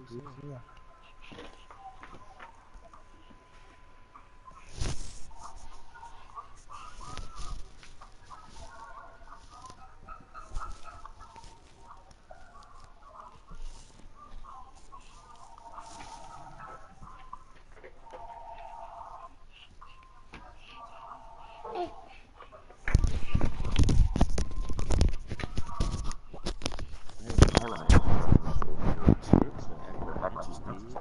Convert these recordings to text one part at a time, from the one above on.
Yeah. I like the scripts, the acting speed.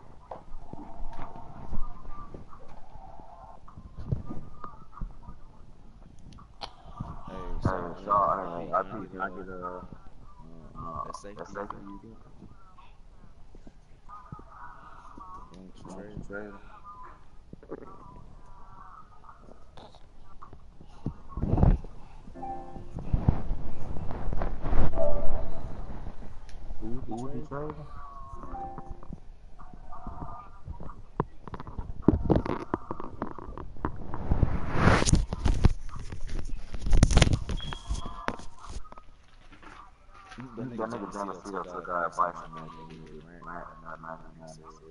Hey, so I get that safety you got, the gangster trailer. Who be Who would you trading? trade? That nigga Johnny Cena took advice from that man that he was ranting about nothing that man said.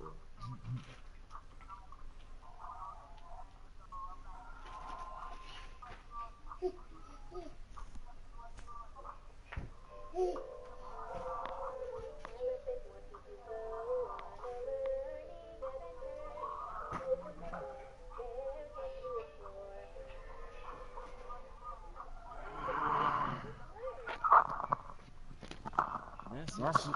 Message.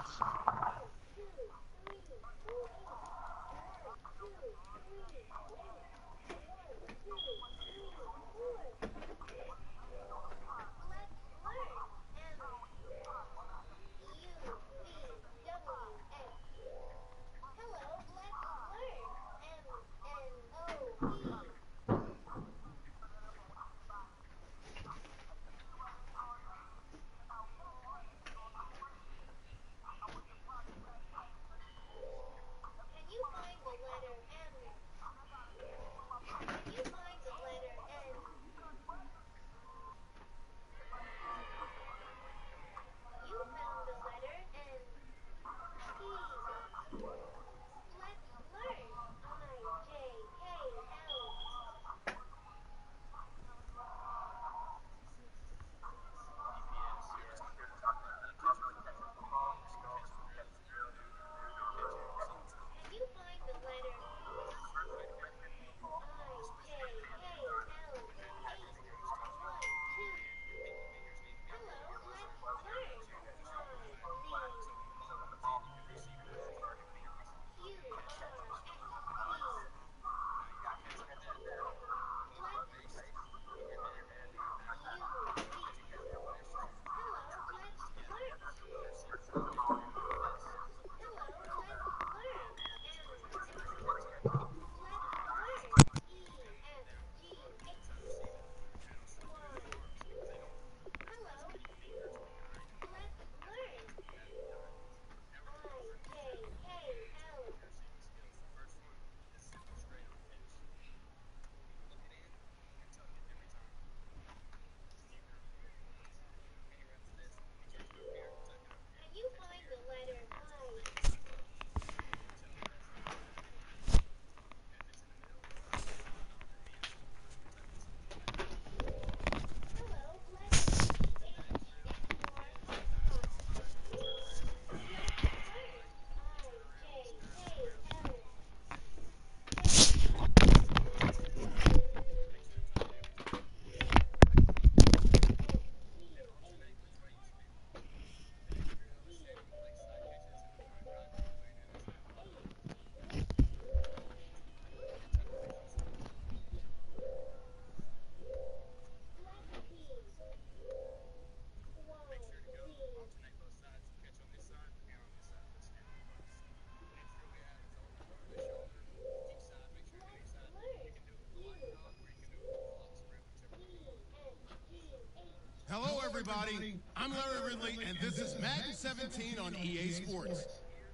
Hello, everybody. I'm Larry Ridley, and this is Madden 17 on EA Sports.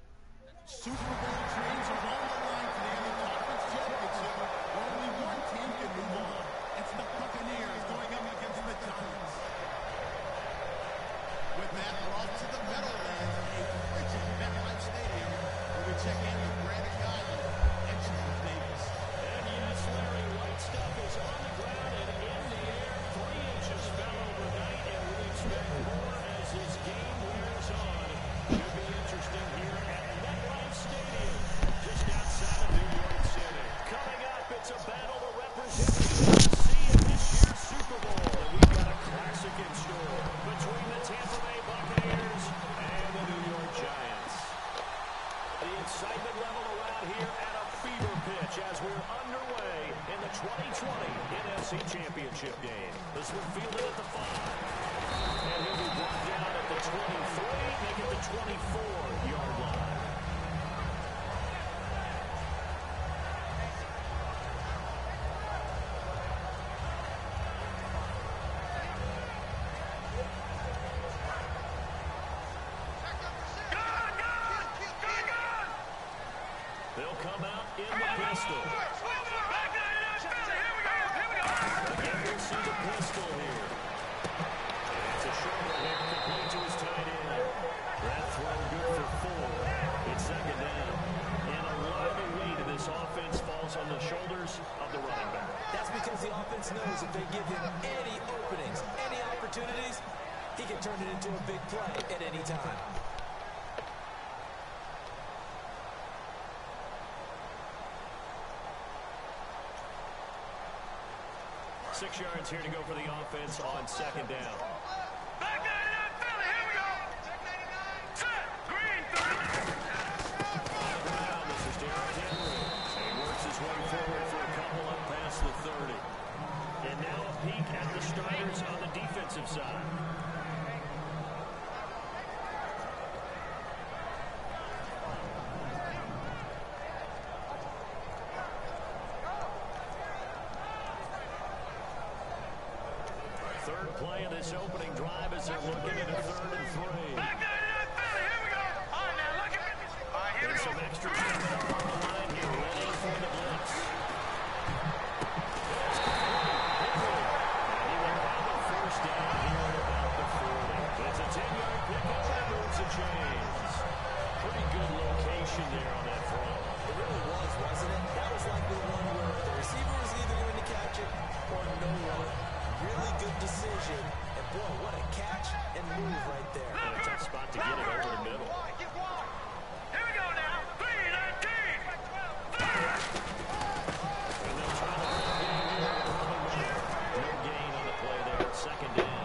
Super Bowl dreams are on the line today in the conference championship, where only one team can move on. It's the Buccaneers going up against the Giants. With that, we're off to the Meadowlands, a frigid MetLife Stadium, excitement level around here at a fever pitch as we're underway in the 2020 NFC Championship game. This one fielded at the 5. And he'll be brought down at the 23, make it the 24-yard line. They'll come out in the pistol. Again, we'll see the pistol here. It's a short hit complete to his tight end. That throw good for 4. It's second down. And a lot of the weight of this offense falls on the shoulders of the running back. That's because the offense knows if they give him any openings, any opportunities, he can turn it into a big play at any time. 6 yards here to go for the offense on second down. Back 99, Philly, here we go. Set, green, 30. This is Derrick Henry. He works his way forward for a couple up past the 30. And now a peek at the starters on the defensive side. Third play of this opening drive as they're looking at a 3rd and 3. Back 99, Philly, here we go. All right, now look at me. All right, here we There's go. some extra time on the line here, ready for the blitz. And he will have a first down here at about the 40. It's a 10-yard pickup and moves the chains. Pretty good location there on that front. It really was, wasn't it? That was likely the one where the receiver was either going to catch it or no one. Really good decision. And, boy, what a catch and move right there. And a tough spot to get it over the middle. Here we go now. 3-19. And they'll try to run the game here. No gain on the play there. Second down.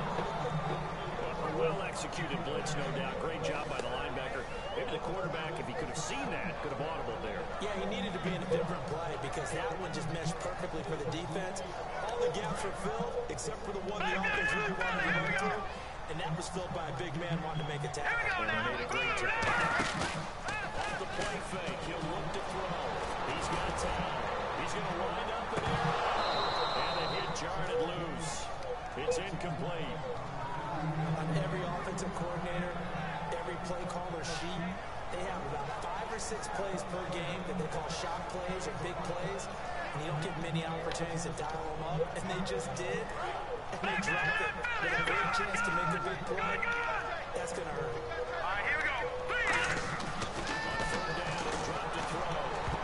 A well-executed blitz, no doubt. Great job by the linebacker. Maybe the quarterback, if he could have seen that, could have audibled there. Yeah, he needed to be in a different play because that one just meshed perfectly for the defense. All the gaps were filled except for the one the offense really wanted to run through. And that was filled by a big man wanting to make a tackle. And he made a great tackle. Off the play fake, he'll look to throw. He's got time. He's going to wind up and in. And the hit jarred it loose. It's incomplete. On every offensive coordinator, every play caller sheet, they have about 5 or 6 plays per game that they call shot plays or big plays. And you don't get many opportunities to dial them up. And they just did. And they dropped it with a great chance to make a big play. That's going to hurt. All right, here we go. Please. On third down, he'll drop to throw.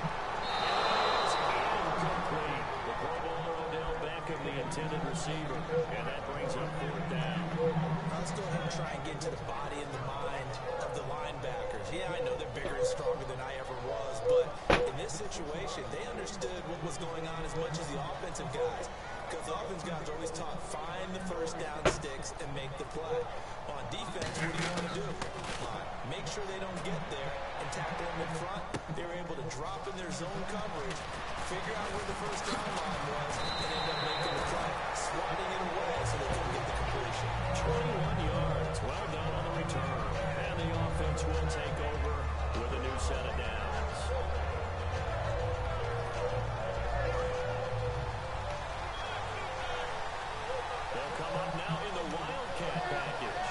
And it is incomplete. The Pro Bowler Odell Beckham, the intended receiver. And that brings up 4th down. Let's go ahead and try and get into the body and the mind of the linebackers. Yeah, I know they're bigger and stronger than I ever was, but in this situation, they understood what was going on as much as the offensive guys. Because the offensive guys are always taught, find the first down sticks and make the play. On defense, what do you want to do? Make sure they don't get there and tackle them in front. They were able to drop in their zone coverage, figure out where the first down line was, and end up making the play, swatting it away so they couldn't get the completion. 21 yards. Well done on the return. And the offense will take over with a new set of downs. They'll come up now in the Wildcat package.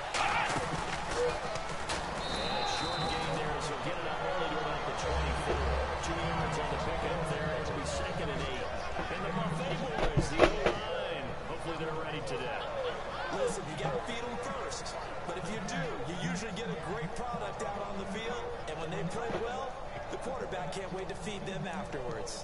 And a short gain there as he'll get it up only to about the 24. 2 yards on the pickup there. It'll be 2nd and 8. And the Buffet Boys, the O-line. Hopefully they're ready today. Listen, you got to feed them first. But if you do, you usually get a great product out on the field. And when they play well, the quarterback can't wait to feed them afterwards.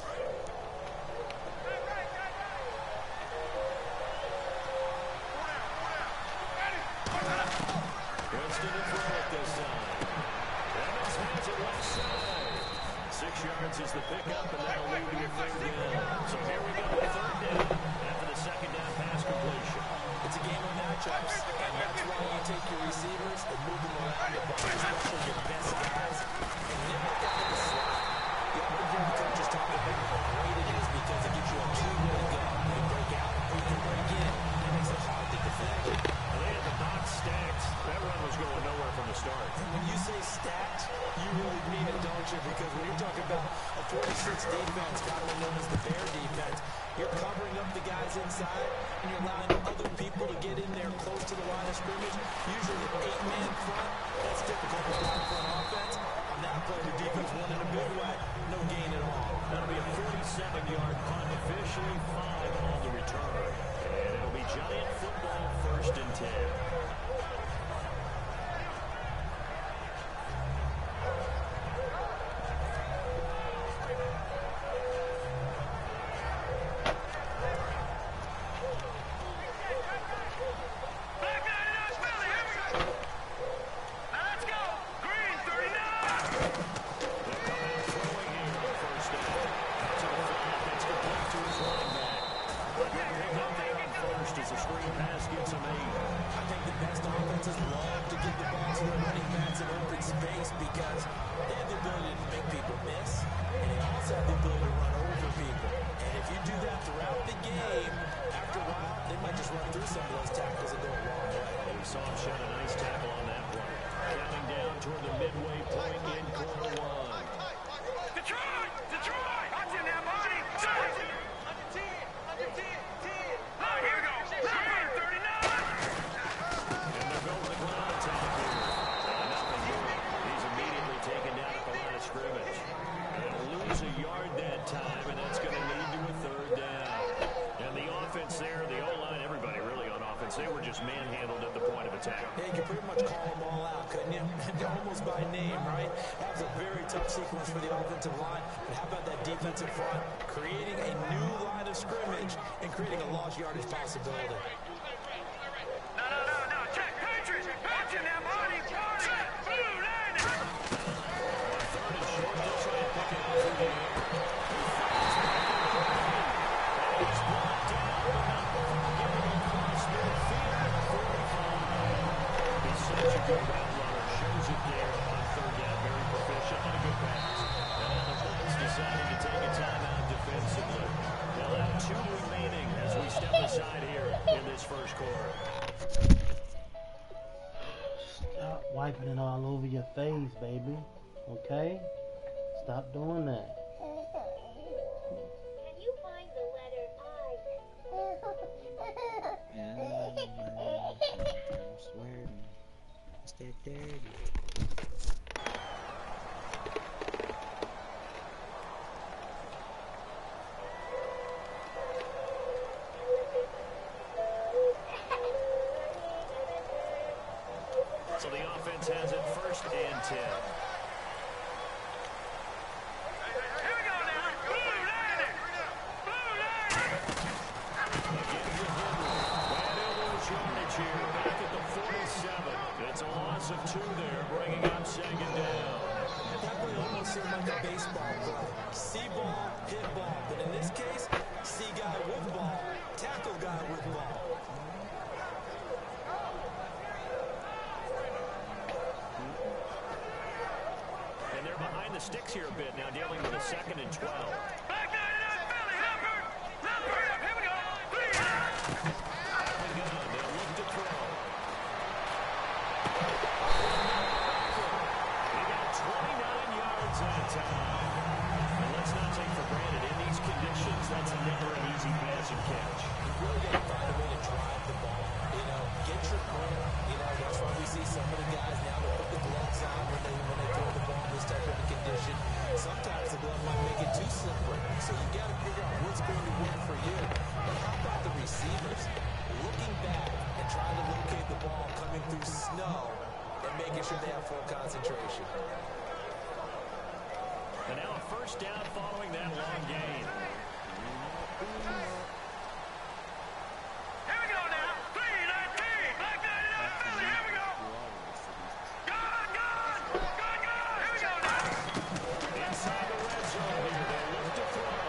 Princeton to throw it this time. Evans has it left side. 6 yards is the pickup, and that'll lead to a 3rd down. So here we go, 3rd down after the 2nd down pass completion. It's a game of matchups, and that's why you take your receivers and move them around the ball, especially your best guys, and limit that mean it, don't you? Because when you're talking about a 46 defense, commonly known as the bear defense, you're covering up the guys inside, and you're allowing other people to get in there close to the line of scrimmage. Usually an 8-man front. That's difficult to block for an offense. On that play, the defense won in a big way. No gain at all. That'll be a 47-yard punt, officially 5 on the return. And it'll be Giant football, 1st and 10. They were just manhandled at the point of attack. Yeah, you can pretty much call them all out, couldn't you? Almost by name, right? That was a very tough sequence for the offensive line. But how about that defensive front? Creating a new line of scrimmage and creating a lost yardage possibility. No. Check, Patriots. Watching that body. Set, blue line. Third and short. They'll try and pick it up through the air. He's brought down, but not before getting across midfield at 45. He's such a good route runner. Shows it there on 3rd down. Very proficient and a good pass. And the Colts deciding to take a timeout defensively. They'll have 2 remaining as we step aside here in this first quarter. Stop wiping it all over your face, baby. Okay? Stop doing that. Can you find the letter I? I swear, it's that dirty. So the offense has it 1st and 10. Here we go now. Blue line. Blue line. Again, good Bad elbows yardage here. Back at the 47. It's a loss of 2 there, bringing up 2nd down. That play almost seemed like a baseball play. See ball, hit ball. But in this case, see guy with ball, tackle guy with ball. And they're behind the sticks here a bit now, dealing with a 2nd and 12. Back 99, Philly. Leopard. Here we go. 3 line. They'll look to throw. He got 29 yards that time. And let's not take for granted, in these conditions, that's never an easy pass and catch. You really got to find a way to drive the ball. You know, get your grip. You know, that's why we see some of the guys now that put the gloves on when they throw the ball in this type of a condition. Sometimes the glove might make it too slippery. So you got to figure out what's going to work for you. But how about the receivers? Looking back and trying to locate the ball coming through snow and making sure they have full concentration. And now a 1st down following that long gain. Here we go now. 3-19. Back 99, Philly. Here we go. Good. Here we go now. Inside the red zone here. They look to throw.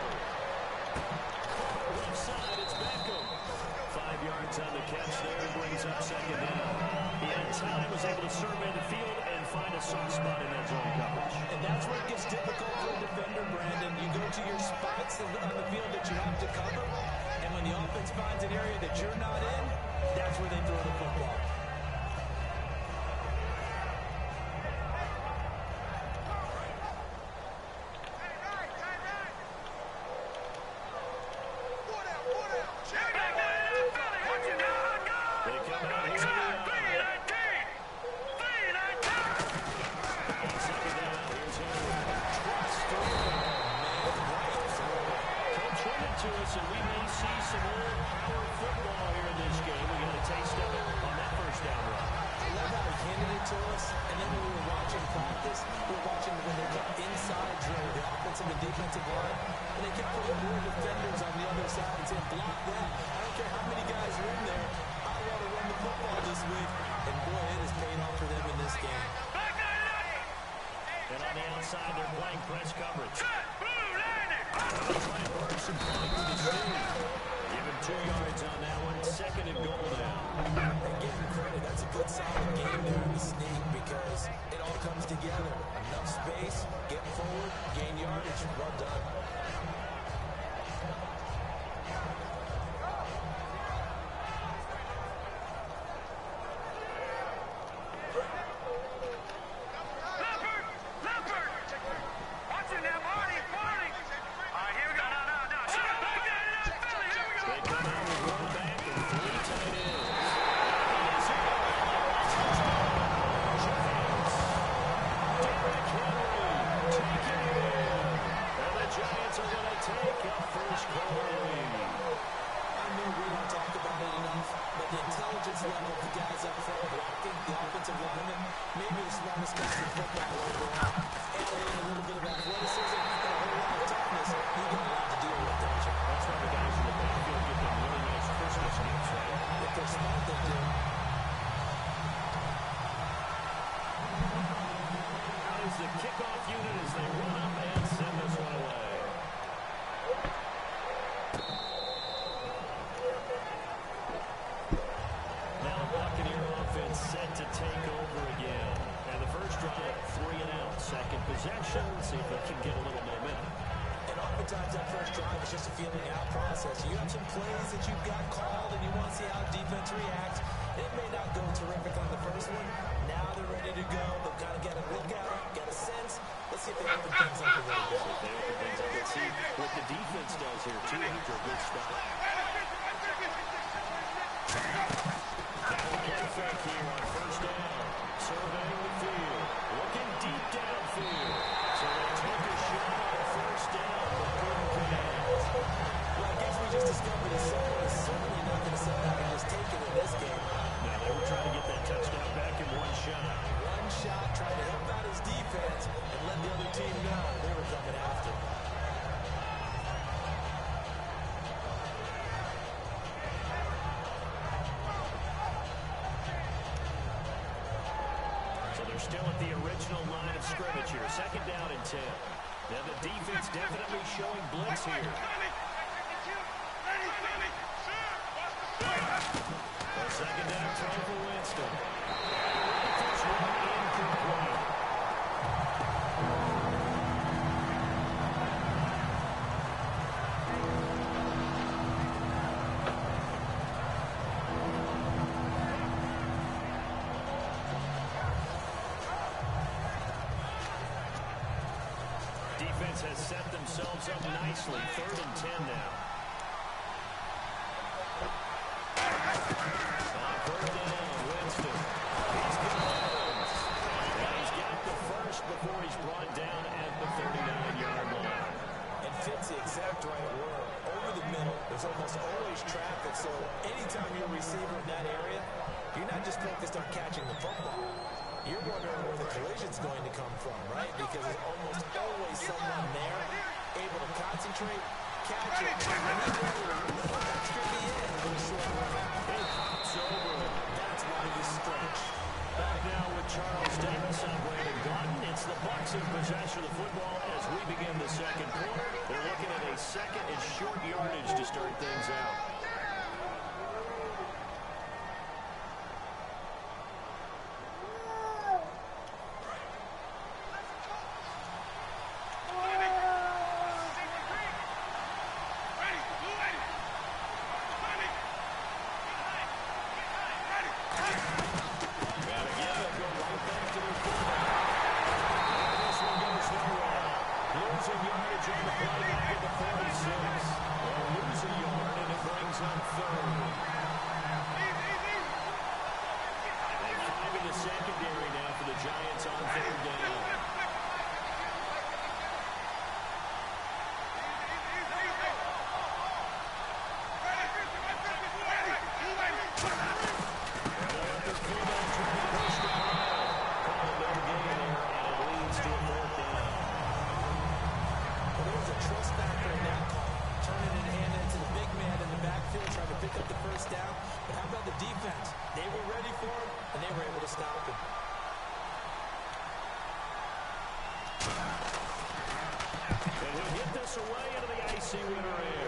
Left side, it's Beckham. 5 yards on the catch there. Brings up 2nd down. He had time, was able to survey the field and find a soft spot in that zone coverage. And that's where it gets difficult for a defender, Brandon. You go to your spots on the field that you have to cover, and when the offense finds an area that you're not in, that's where they throw the football. defensive line, and they kept putting more defenders on the other side and saying, block that. I don't care how many guys are in there. I want to run the football this week. And, boy, it has paid off for them in this game. And on the outside, they're playing press coverage. They'll try and work some points to Steve. Give him 2 yards on that one. 2nd and goal now. And give him credit. That's a good, solid game there in the sneak because it all comes together. Enough space, get forward, gain yardage. Well done. See if they can get a little momentum. And oftentimes that first drive is just a feeling out process. You have some plays that you've got called and you want to see how defense reacts. It may not go terrific on the first one. Now they're ready to go. They've got to get a look at it, get a sense. Let's see if they open things up a little bit. They open things up. Let's see what the defense does here, too, after a good stop. Play fake here on first down. Surveying the field. Looking deep downfield. So they took a shot on first down, but couldn't connect. Well, I guess we just discovered that someone is certainly not going to sit back and just take it in this game. No, they were trying to get that touchdown back in one shot. One shot, trying to help out his defense and let the other team know they were coming after. Still at the original line of scrimmage here. 2nd down and 10. Now the defense definitely showing blitz here. A 2nd down throw for Winston. First one incomplete. Defense has set themselves up nicely. 3rd and 10 now. On 3rd down, Winston. He's got Evans. And he's got the first before he's brought down at the 39-yard line. And fits the exact right word. Over the middle, there's almost always traffic, so anytime you're a receiver in that area, you're not just focused on catching the football. You're wondering where the collision's going to come from, right? Because there's almost always someone there able to concentrate, catch it, and he's able to put that to the end with a short run. It pops over. That's why you stretch. Back now with Charles Davis and Brandon Gaudin. It's the Bucs in possession of the football as we begin the 2nd quarter. They're looking at a 2nd and short yardage to start things out. this away into the icy winter air.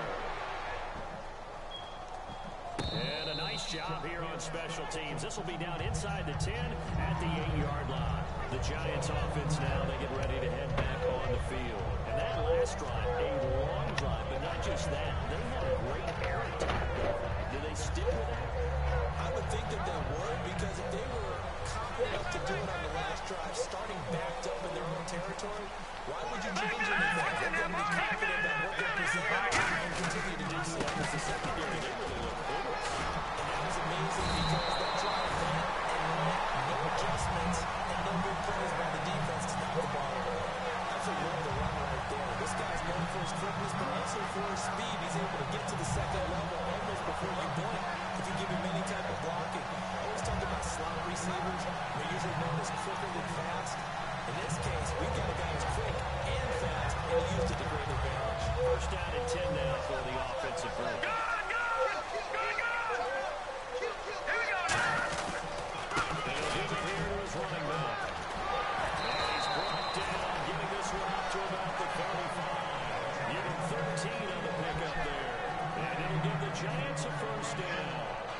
And a nice job here on special teams. This will be down inside the 10 at the 8-yard line. The Giants offense now, they get ready to head back on the field. And that last drive, a long drive, but not just that. They had a great air attack. Do they stick with that? I would think that they would, because if they were confident enough to do it on the last drive, starting backed up in their own territory, why would you change anything? Let them be confident about what they're presenting and continue to do so. Because the secondary, they really look vigorous. And that was amazing because that drive went and went, no adjustments, and no good plays by the defense to knock the ball away. Absolutely love the run right there. This guy's known for his quickness, but also for his speed. He's able to get to the second level almost before you blink if you give him any type of blocking. I always talk about slot receivers. They're usually known as quicker than fast. In this case, we've got a guy who's quick and fast, and he used it to great advantage. First down and 10 now for the offensive group. Good, good. Here we go now. They'll give it here to his running back. And he's brought down, getting this one up to about the 35. Give him 13 on the pickup there. And it'll give the Giants a first down.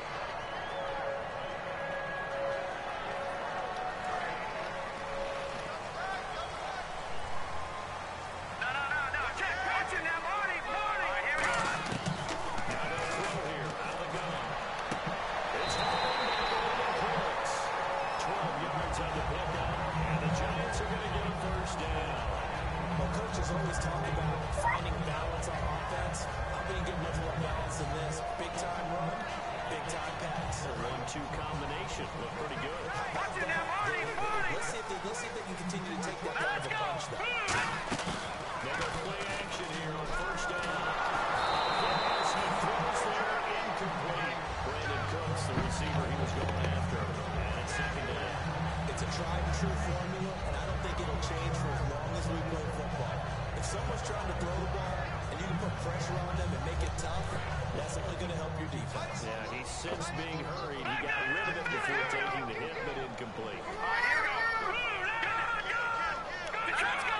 No. Check. Watching now. Marty. All right, here we go. Now they'll throw here, out of the gun. It's Brooks. 12 yards on the pickup. And the Giants are going to get a first down. Well, coaches always talk about finding balance on offense. How can you get much more balance than this? Big time run, big time pass. A 1-2 combination. Look pretty good. Watching now. Marty. Let's see if they can continue to take that kind Let's of a go. punch though. They go play action here on first down. As he throws there, incomplete. Brandon Cooks, the receiver he was going after. And it's second down. It's a tried and true formula, and I don't think it'll change for as long as we play football. If someone's trying to throw the ball and you can put pressure on them and make it tough, that's only going to help your defense. Yeah, he sensed being hurried. He got rid of it before taking the hit, but incomplete. All right, here we go. Good. Let's go.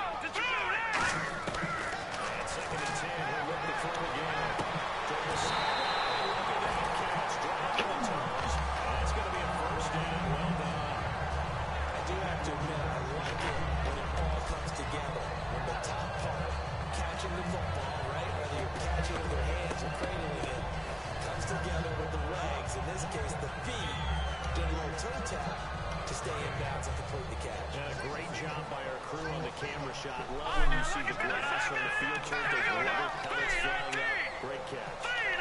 And second and 10, he'll look to throw again. To the sideline, look at that catch. Driving the toes. And it's going to be a first down. Well done. I do have to admit, I like it when it all comes together. When the top part, catching the football, right, whether you're catching it with your hands or cradling it, comes together with the legs, in this case the feet, doing a little toe tap to stay in bounds and complete the catch. Yeah, great job by our crew on the camera shot. Love when you see the grass on the field turn, those rubber pellets flying up. Great catch.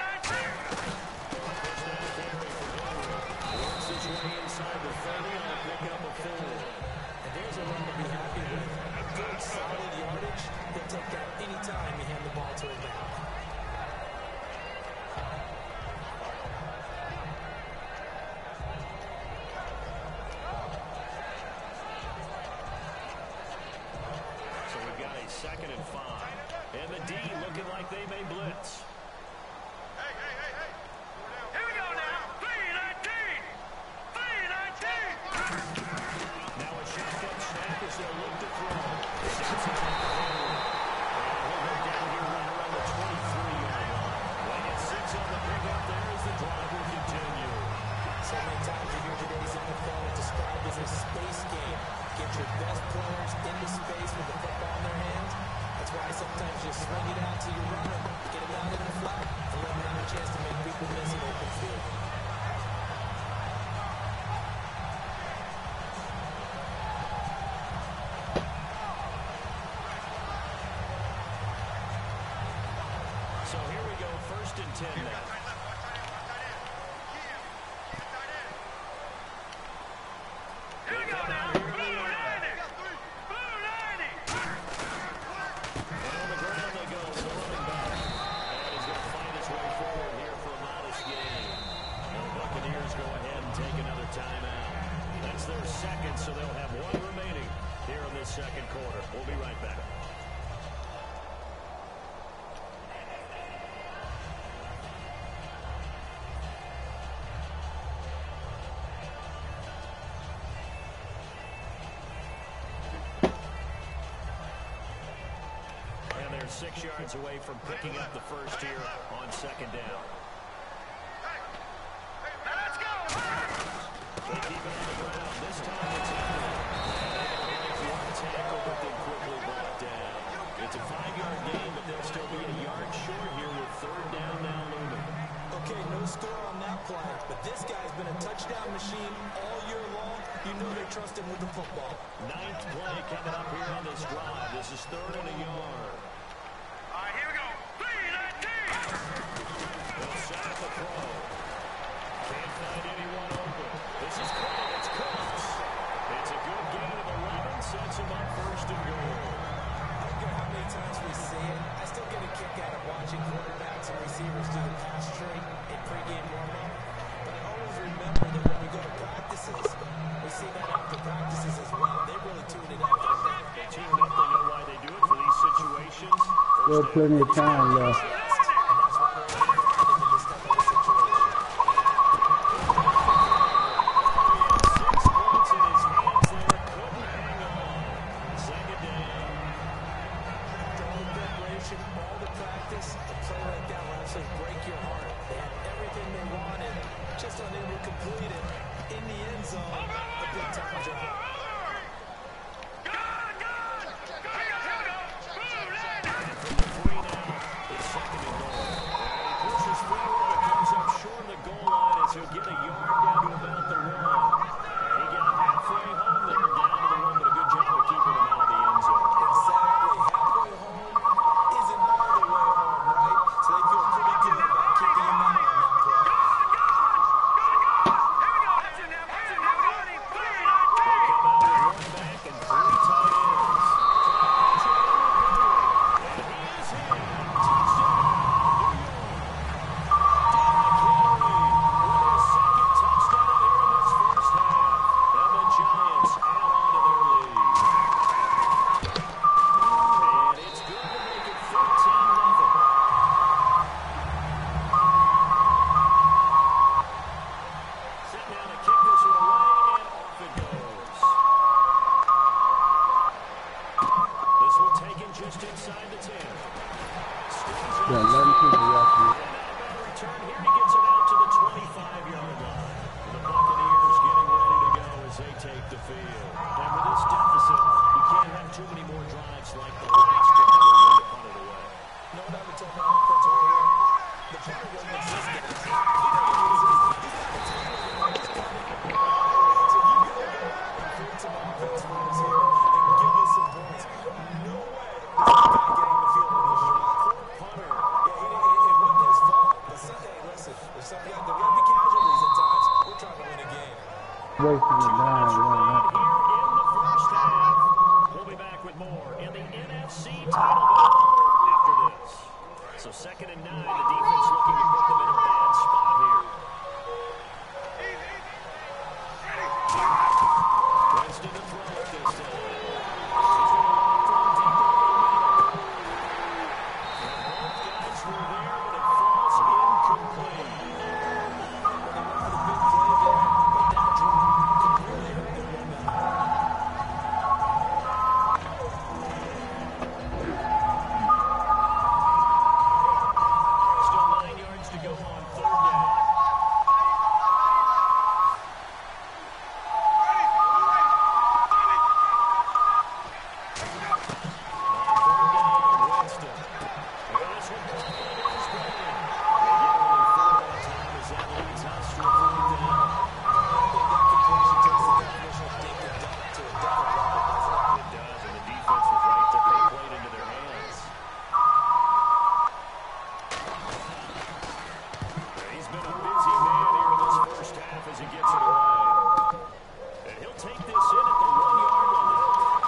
First down carry for Henry. Works his way inside the 30 on a pickup of 4. And there's a run to be happy with. Good, solid yardage. They'll take that any time you hand the ball to a back. So we've got a second and 5. And the D looking like they may blitz. Here we go now. 3-19. Now a shotgun snap as they'll look to throw. Snaps it to Henry. And he'll go down here right around the 23-yard line. When it sits on the pickup there as the drive will continue. So many times you hear today's NFL described as a space game. Get your best players into space with the football in their hands. That's why sometimes you swing it out to your runner, get him out in the flat, and let him have a chance to make people miss an open field. So here we go, first and 10 now. Here we go now. Blue 90. And on the ground they go, the running back. And he's going to find his way forward here for a modest gain. And the Buccaneers go ahead and take another timeout. That's their second, so they'll have one remaining here in this second quarter. We'll be right back. They're 6 yards away from picking up the first here on second down. Let's go! They keep it on the ground. This time it's one tackle, but they quickly brought down. It's a 5-yard gain, but they'll still be a yard short here with third down now looming. Okay, no score on that play, but this guy's been a touchdown machine all year long. You know they trust him with the football. 9th play coming up here on this drive. This is 3rd and a yard. All right, here we go. 3-19. They'll set up the throw. Can't find anyone open. This is close. It's close. It's a good gain of 11. Sets him up 1st and goal. I don't care how many times we see it. I still get a kick out of watching quarterbacks and receivers do the pass tree in pregame warm-up. But I always remember that when we go to practices, we see that after practices as well. They really tune it up. They tune it up. They know why they do it for these situations. Still plenty of time left. And that's what we're in this type of a situation. 6 points in his hands there. Couldn't hang on. Second down. After all the preparation, all the practice, a play like that will actually break your heart. They had everything they wanted, just unable to complete it. In the end zone, a big time job. It's 2nd and goal. He pushes forward, but comes up short of the goal line as he'll get a yard down to about the 1. He got halfway home there, down to the 1, but a good job of keeping him out of the end zone. Exactly. Halfway home isn't all the way home, right? So they feel pretty good about keeping him out on that play. They come out with one back and 3 tight ends. And he is in. Touchdown, New York. Derrick Henry with his 2nd touchdown here in this first half. And the Giants add on to their lead. And it's good to make it 13-0. Sitting down to kick this one away, and off it goes. This one taken just inside the 10. Yeah, 11 people watching it. Return here, he gets it out to the 25-yard line. The Buccaneers getting ready to go as they take the field. And with this deficit, you can't have too many more drives like the last drive where you had to punt it away. No doubt we're talking about offense over here. The punter wasn't existing. He doesn't use it. He's not the team. He's got it. So you get over and create some offense for us here and give us some points. No way is that guy getting the field on this drive. Poor punter. Yeah, it wasn't his fault. But hey, listen, if something there will be casualties at times. We're trying to win a game. Wasting it down, running up. Here in the first half. We'll be back with more in the NFC title battle after this. So 2nd and 9, the defense looking to put them in a bad spot here. Winston to throw it this time. He's going to lock one deep over the middle. And both guys were there, but it falls incomplete. They went for the big play there, but that drop could really hurt their momentum. Still 9 yards to go on 3rd down. Winston. And this one caught by his man. They get only 4 on time as that leads us to a 4th down. I think that completion takes the definition of dink and dunk to a different level, doesn't it? It does, and the defense was right there. They played into their hands. He's been a busy man here in this first half as he gets it away. And he'll take this in at the 1-yard line.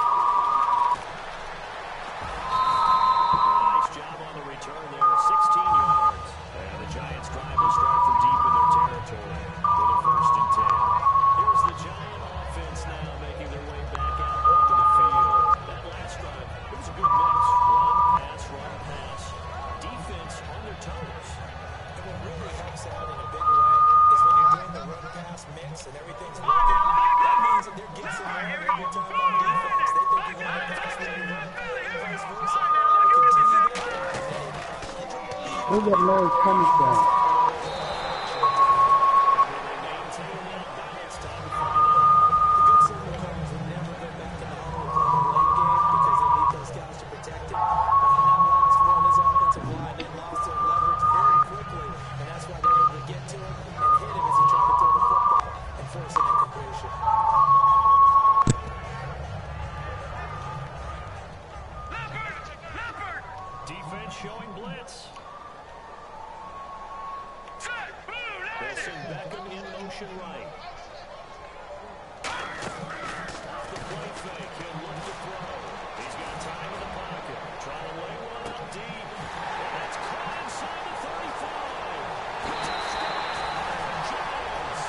Nice job on the return there, 16 yards. And the Giants drive will start from deep in their territory with a 1st and 10. Here's the Giant offense now making their way back out onto the field. That last drive, it was a good mix. Run, pass. Defense on their toes. And what really helps out in a big way is when you're doing the run-pass mix and everything's working, that means that they're getting some more every time on defense. They think you're going to pass when you run, and vice versa. They continue Where's that noise coming from? Defense showing blitz. Wilson Beckham in motion right. Off the play fake, he'll look to throw. He's got time in the pocket. Trying to lay one up deep. That's caught inside the 35. Touchdown, Giants.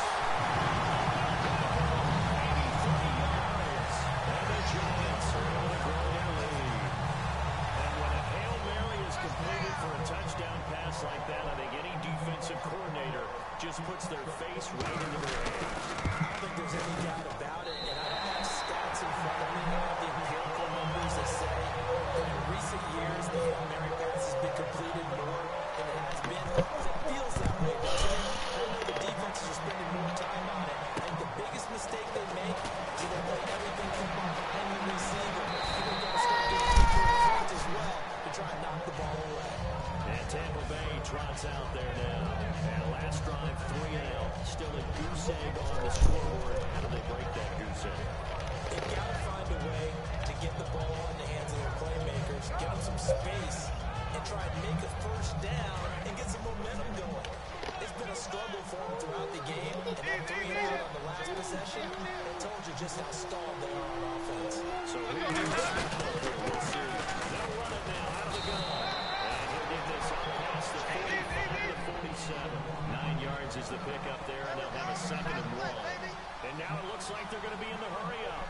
83 yards. And the Giants are able to grow their lead. And when a Hail Mary is completed for a touchdown pass like that, I think any defensive coordinator just puts their face right into their hands. I don't think there's any doubt about it, and I don't have stats in front of me. I have the empirical numbers that say that in recent years the Hail Mary pass has been completed more than it has been. It feels that way, doesn't it? I know the defenses are spending more time on it. I think the biggest mistake they make is they let everything come behind the receiver. I think they've got to start getting people in front as well to try and knock the ball away. And Tampa Bay trots out there now. And last drive, 3-and-out. Still a goose egg on the scoreboard. How do they break that goose egg? They've got to find a way to get the ball in the hands of their playmakers, get them some space, and try and make a first down and get some momentum going. It's been a struggle for them throughout the game, and that 3-and-out on the last possession, it told you just how stalled they are on offense. So we'll see. They'll run it now out of the gun. And he'll get this up past the 45 to the 47. 9 yards is the pickup there, and they'll have a 2nd and 1. And now it looks like they're going to be in the hurry up.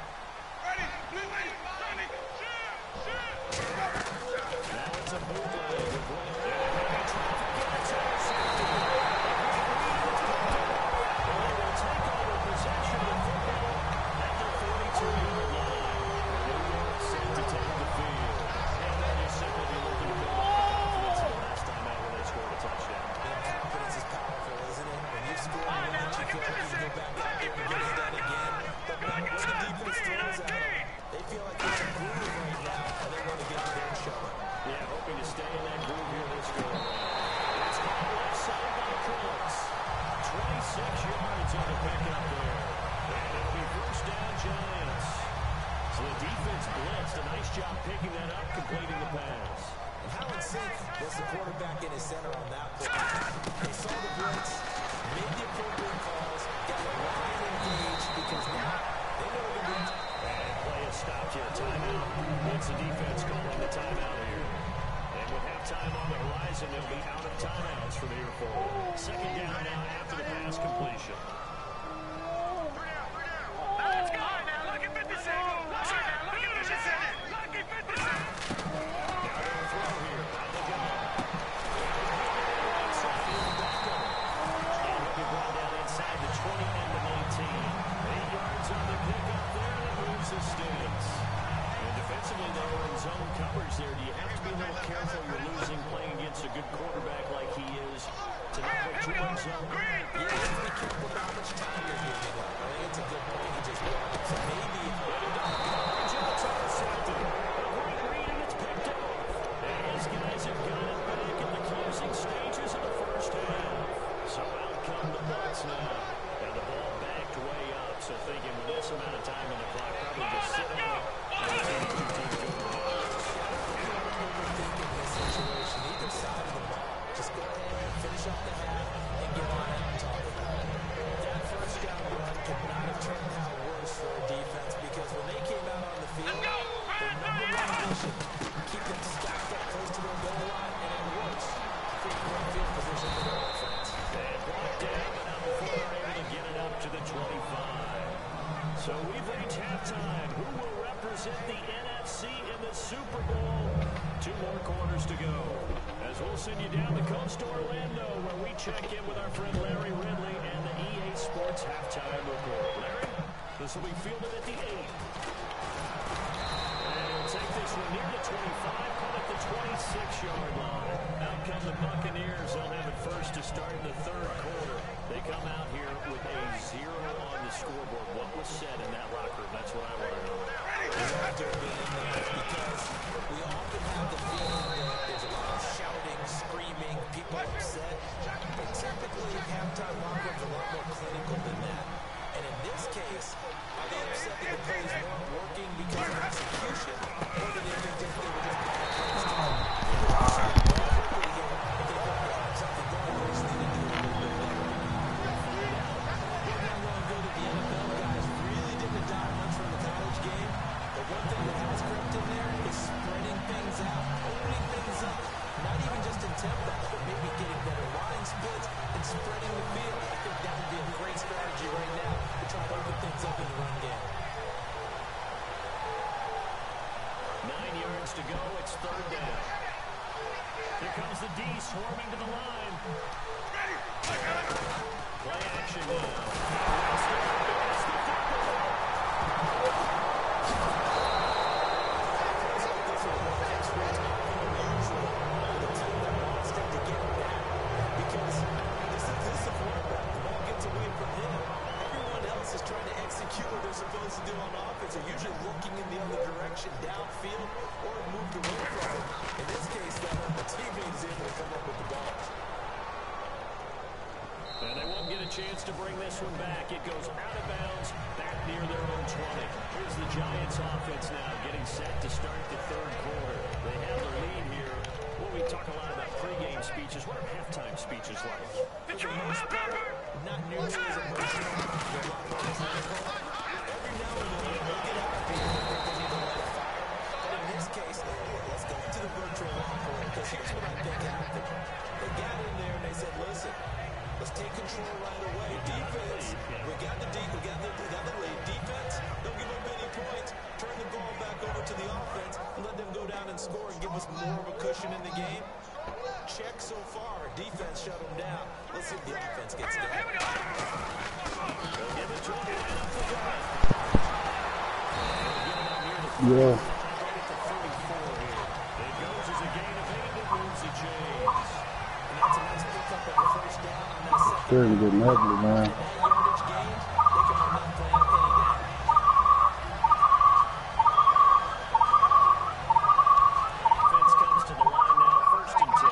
Now it's a bootleg. This will be fielded at the 8. And he'll take this one near the 25, call it the 26-yard line. Out comes from the Buccaneers. They'll have it first to start in the third quarter. They come out here with a 0 on the scoreboard. What was said in that locker room? That's what I want to know. Because we often have the feeling that there's a lot of shouting, screaming, people upset. But typically, halftime locker rooms are a lot more clinical than that. And in this case, are they upset that the plays weren't working because of execution? Or do they think that they were just bad plays? Spreading the field, I think that would be a great strategy right now to try to open things up in the run game. 9 yards to go. It's third down. Here comes the D swarming to the line. Play action now. Is trying to execute what they're supposed to do on offense. They're usually looking in the other direction, downfield, or moved away from it. In this case, though, the teammate is able to come up with the ball. And they won't get a chance to bring this one back. It goes out of bounds, back near their own 20. Here's the Giants offense now getting set to start the third quarter. They have the lead here. Well, we talk a lot about pregame speeches. What are halftime speeches like? Not nearly as emotional. Every now and then, they'll get out of here and think they need to light a fire. But in this case, let's go into the virtual locker room, because here's what I think happened. They got in there and they said, listen, let's take control right away. Defense, we got the lead. Defense, don't give up any points. Turn the ball back over to the offense and let them go down and score and give us more of a cushion in the game. Check so far. Defense shut them down. Let's see if the offense gets done. Here we go. Give it to him right off the bat. Yeah. It goes as a gain of 8 that moves the chains. And that's a nice pickup of the first down on that second. They're getting ugly, man. That yardage gain, they can run that play up any day. Offense comes to the line now, first and 10.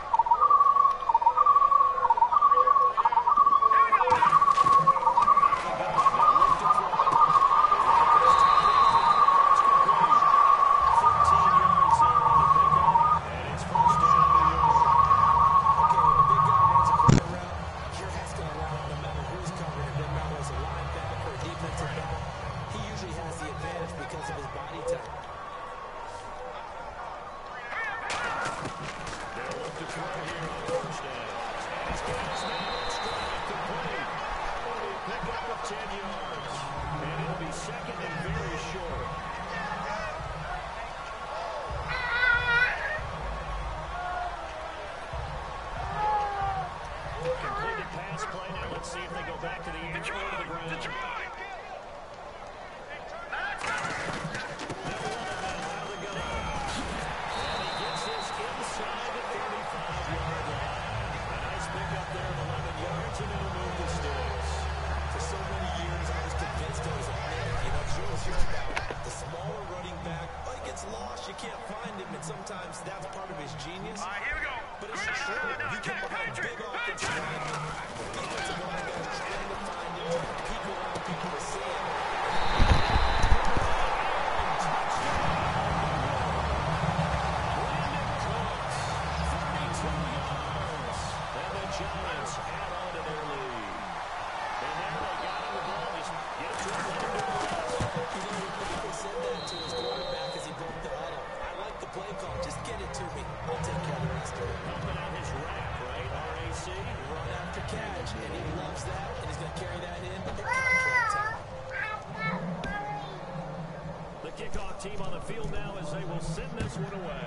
Team on the field now as they will send this one away.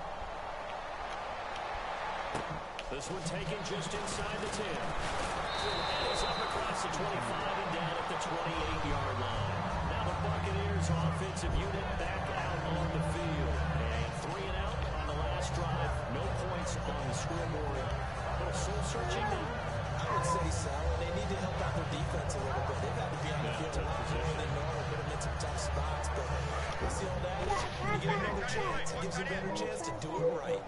This one taken just inside the 10. And he's up across the 25 and down at the 28-yard line. Now the Buccaneers offensive unit back out on the field. And 3 and out on the last drive. No points on the scoreboard. soul searching now? I would say so, and they need to help out their defense a little bit. They've had to be on the field a lot more than normal, put them in some tough spots, but what's the old adage? When you get another chance, it gives you a better chance to do it right.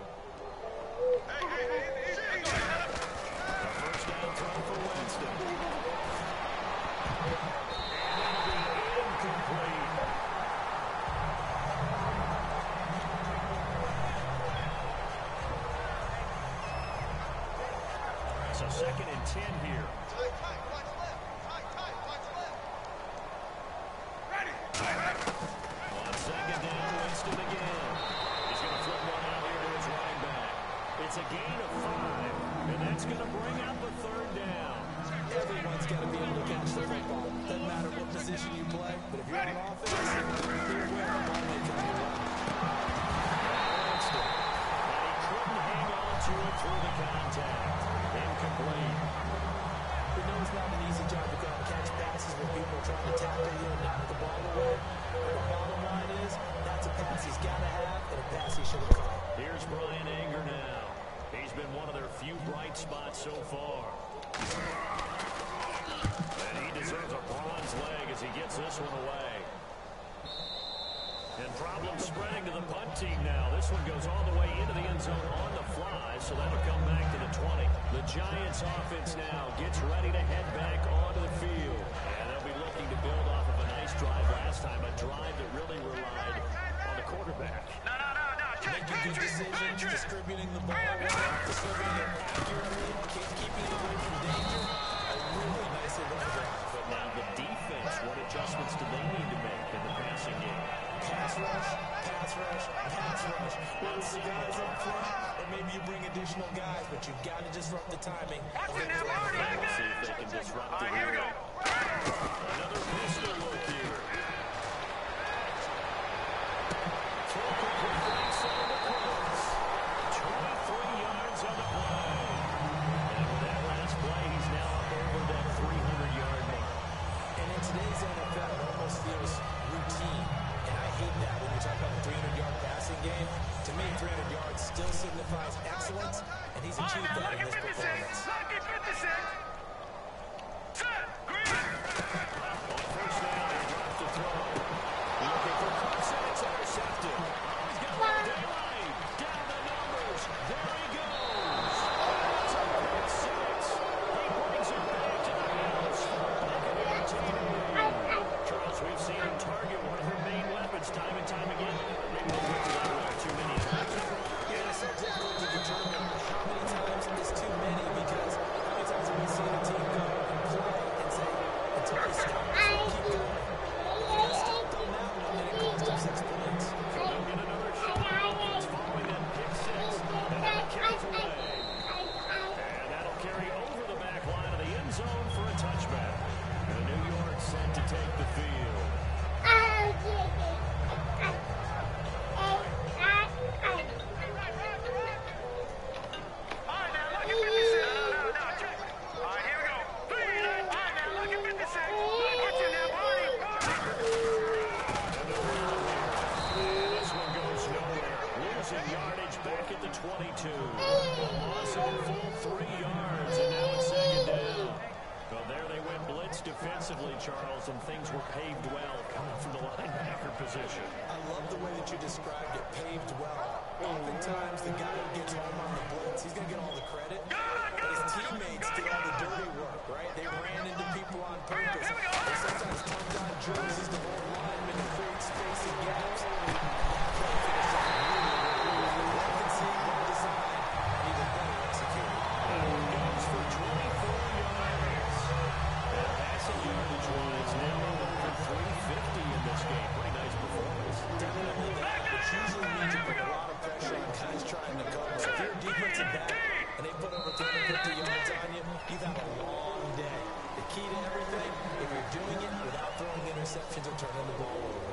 First down throw for Winston. Incomplete. So 2nd and 10 here. On 2nd down, Winston again. He's going to flip one out here to his running back. It's a gain of 5, and that's going to bring up a 3rd down. Everyone's got to be able to catch the football. Doesn't matter what position you play, but if you're on offense, be aware the ball may come your way. Winston, and he couldn't hang on to it through the contact. Incomplete. We know it's not an easy job to go and catch passes when people are trying to tackle you and knock the ball away. But the bottom line is, that's a pass he's got to have and a pass he should have caught. Here's Brian Anger now. He's been one of their few bright spots so far. And he deserves a bronze leg as he gets this one away. And problems spreading to the punt team now. This one goes all the way into the end zone on the fly, so that'll come back to the 20. The Giants offense now gets ready to head back onto the field. And they'll be looking to build off of a nice drive last time, a drive that really relied on the quarterback. Making good decisions, distributing the ball well, distributing it accurately, keeping it away from danger. A really nicely run drive. But now the defense, what adjustments do they need to make in the passing game? Pass rush, pass rush, pass rush. Whether it's the guys up front, or maybe you bring additional guys, but you've got to disrupt the timing. Let's see if they can disrupt it here. Another pistol look here. Full complete right side of the course. 23 yards on the play. And with that last play, he's now up over that 300-yard mark. And in today's NFL, it almost feels routine. And I hate that when you talk about the 300-yard passing game. To me, 300 yards still signifies excellence, and he's achieved that in this performance. On first down, he drops the throw. Looking for Carson. It's intercepted. He's got more daylight. Down the numbers. There he goes. It's a pick six. He brings it back to the house. Back at 18. Charles, we've seen him target one of their main weapons time and time again. Maybe we'll get to that one too many times. Yeah, it's so difficult to determine how many times is too many, because how many times have we seen a team go and play and say, until they stop, keep going. They stopped on that one, and it cost them 6 points. So they'll get another shot. It's following that pick six. And that carries away. And that'll carry over the back line of the end zone for a touchback. And New York set to take the field. And this one goes nowhere. Losing yardage back at the 22. A loss of a full 3 yards, and now it's 2nd down. Well, there they went blitz defensively, Charles, and things were paved well coming from the linebacker position. I love the way that you described it, paved well. Oftentimes, the guy who gets home on the blitz, he's going to get all the credit, but his teammates did all the dirty work, right? They ran into people on purpose. They sometimes tugged on jerseys to hold linemen to create space and gaps. Well conceived, well designed, and even better executed. Goes for 24 yards. And passing yardage wise now over 350 in this game. Pretty nice performance. Definitely that, which usually means you put a lot of pressure on guys trying to cover. If you're a defensive back and they put over 250 yards on you, you've had a long day. The key to everything, if you're doing it without throwing interceptions or turning the ball over.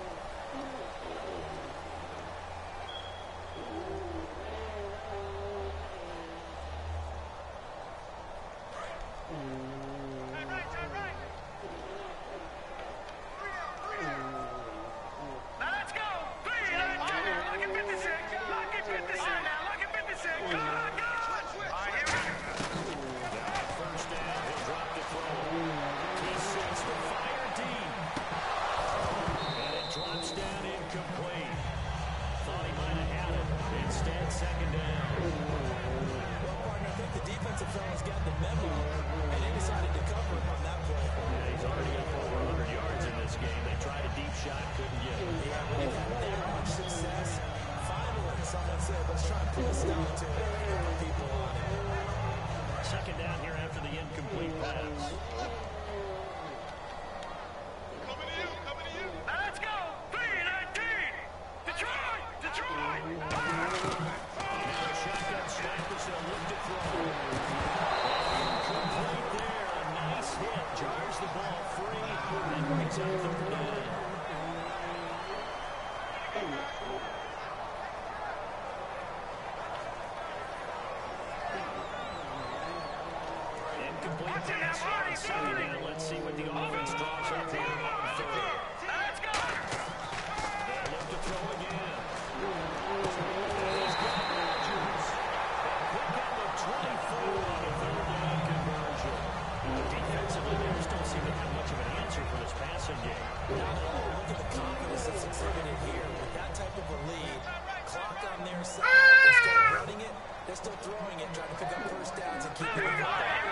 Now let's go. Look at 56. Look at 56. Look at 56. Come on, go. All right, here we go. said, let's try and put a stop to it and put people on it. Second down here after the incomplete pass. Let's go. 3-19. Detroit. Detroit. Shotgun snap as they'll look to throw. Incomplete there. A nice hit. Jars the ball free and brings up third down. Incomplete pass here on second down. Let's see what the offense draws up here on third. Let's go. They'll look to throw again. He's got Rodgers. Pick up a 24 on a third down conversion. Defensively, they just don't seem to have much of an answer for this passing game. Not at all. Look at the confidence that's exhibited here. With that type of a lead, clock on their side. Instead of running it, they're still throwing it, trying to pick up first downs and keep it in the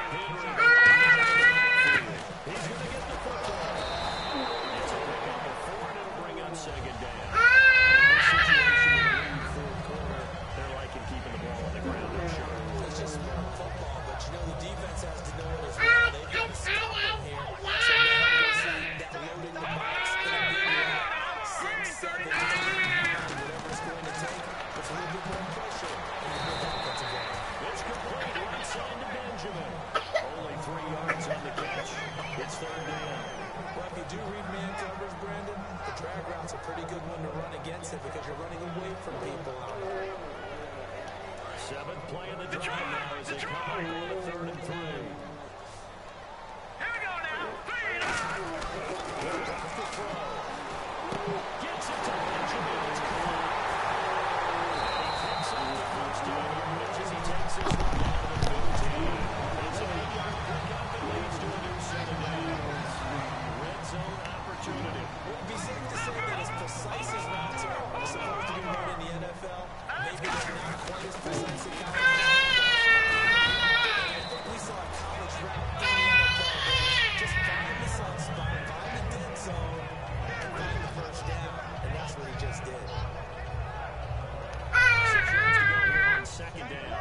He's going to get the football. It's a pickup of 4, and it'll bring up second down. In this situation with a lead fourth quarter, they're liking keeping the ball on the ground, I'm sure. It's just smart football, but you know the defense has to know it as well. They've got to stop them here. So now we'll see that load in the box in a big way. 6, 7, 8, 9, whatever it's going to take. It's a little bit more pressure in the big offensive game. It's complete inside to Benjamin. Only 3 yards on the catch. It's third down. Well, if you do read man coverage, Brandon, the drag route's a pretty good one to run against it because you're running away from people out there. 7th play of the drive now as they come out on the 3rd and 3. Here we go now. 3-9. Gets it to Benjamin. It's caught. He picks up the first 2 yards as he takes his run out of the 15. It's an 8-yard pickup and leads to a new set of downs. Red zone opportunity. Would it be safe to say that as precise as routes are supposed to be run in the NFL, maybe they're not quite as precise in college? I think we saw a college route in the NFL there. Just find the soft spot, find the dead zone, and find the first down. And that's what he just did. 6 yards to go here on second down.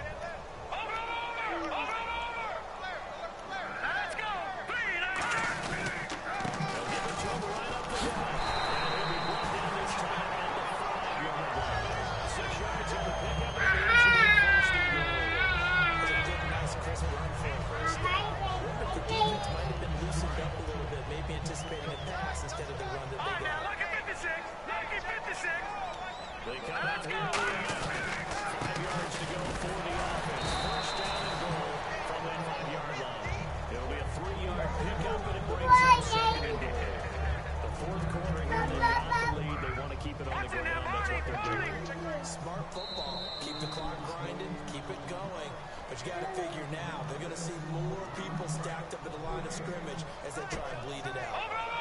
Let's go. 3-19. They'll give it to him right up the gut. And he'll be brought down this time at the 5-yard line. 6 yards on the pickup and it leads to a first and goal. It's a good, nice, crisp run for a first down. I wonder if the defense might have been loosened up a little bit, maybe anticipating a pass instead of the run that they got. Look at 56. Look at 56. They come out here on the end. 5 yards to go for the offense. First down and goal from that 5-yard line. It'll be a 3-yard pickup, and it brings up second and 10. The fourth quarter here, they've got the lead. They want to keep it on the ground. That's what they're doing. Smart football. Keep the clock grinding, keep it going. But you got to figure now, they're going to see more people stacked up at the line of scrimmage as they try and bleed it out.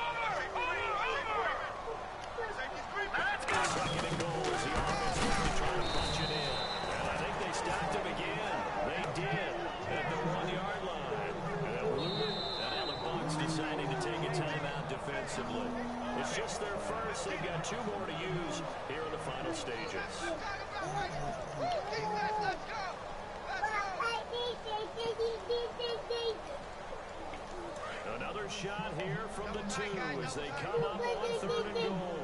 Second and goal as the offense looks to try to punch it in. And I think they stacked him again. They did at the 1-yard line. And now the Bucs deciding to take a timeout defensively. It's just their first. They've got 2 more to use here in the final stages. Another shot here from the 2 as they come up on 3rd and goal.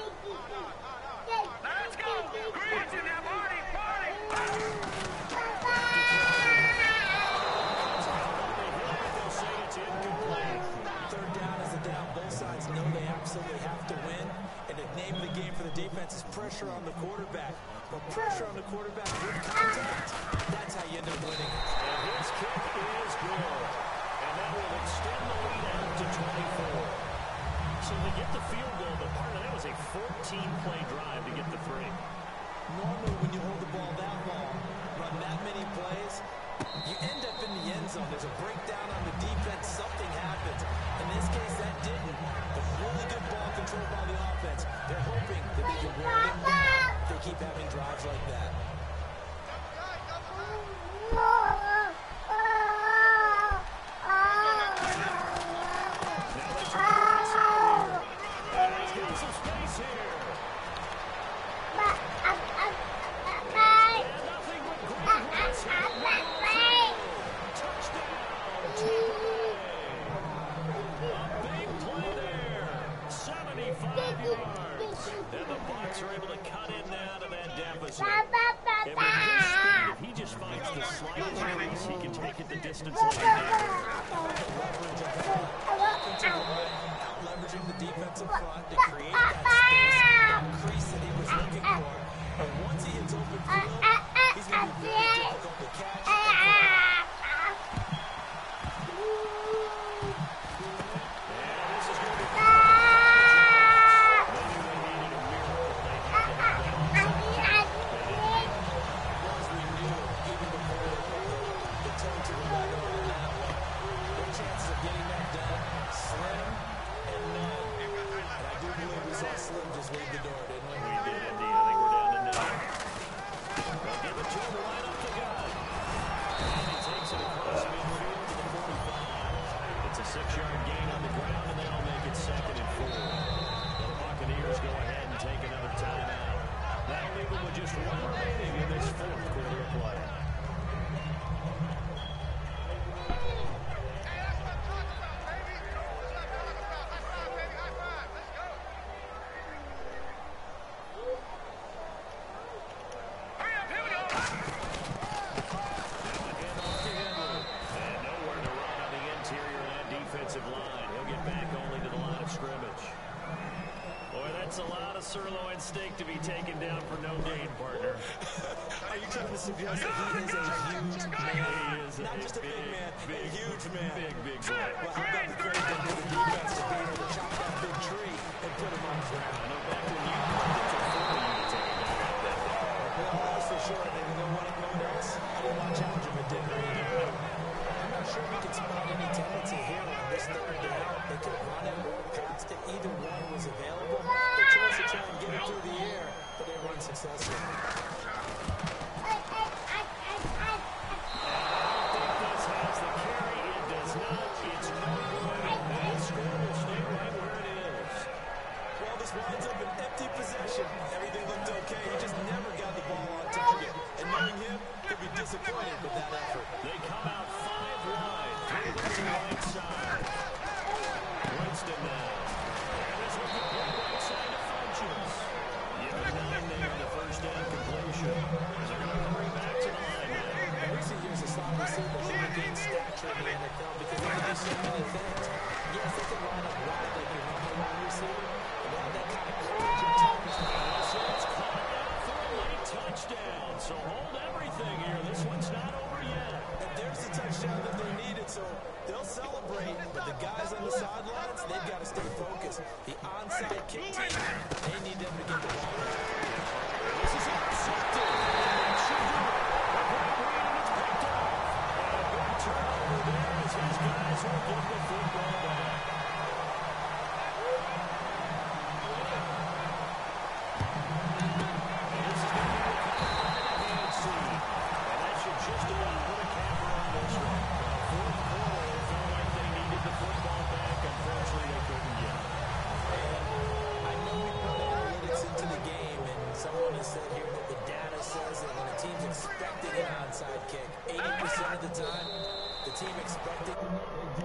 Let's go. Greens in there, Marty. They'll say it's incomplete. Third down is a down. Both sides know they absolutely have to win. And the name of the game for the defense is pressure on the quarterback. But pressure on the quarterback with contact, that's how you end up winning. And his kick is good. And that will extend the lead out to 24. So they get the field goal, but part of that was a 14-play drive to get the 3. Normally, when you hold the ball that long, run that many plays, you end up in the end zone. There's a breakdown on the defense. Something happens. In this case, that didn't. But really good ball control by the offense. They're hoping that they can wear them down. They keep having drives like that. opposite. And with his speed, if he just finds the slightest crease, he can take it the distance like that. Leveraging the defensive front to create that space, that crease that he was looking for. And once he hits open field, he's going to be very difficult to catch. Sirloin steak to be taken down for no gain, partner. Are you trying to suggest that he is a huge man? He is not just a big man, a huge man. Big boy. Well, how about the credit to the defense to be able to chop that big tree and put him on the ground? I know back when you played, it took 4 of you to take him down like that. Well, that's for sure. And you know what? No one else. I didn't want to challenge him. It didn't really. I'm not sure we can spot any tendency here on this third down. They could have run it or passed it. Either one was available. They chose to try and get it through the air, but they were unsuccessful. Winds up an empty possession. Everything looked okay. He just never got the ball on target. And knowing him, he'll be disappointed with that effort. They come out 5 wide. 3 to the right side. Winston now. And this will get the right side to Funches. Give it 9 there on the first down completion. As they're going to hurry back to the line now. In recent years, the slot receivers only gain stature in the NFL because they can do so many things. Yes, they can line up wide like your normal wide receiver. That kind of courage and toughness. It's caught down for a late touchdown. So hold everything here. This one's not over yet. And there's the touchdown that they needed, so they'll celebrate. But the guys on the sidelines, they've got to stay focused. The onside kick team, they need them to get the ball. This is intercepted. It should do it. It's picked up. And a big turnover there as his guys will get the football back. Said here that the data says that when a team's expecting an onside kick, 80% of the time, the team expecting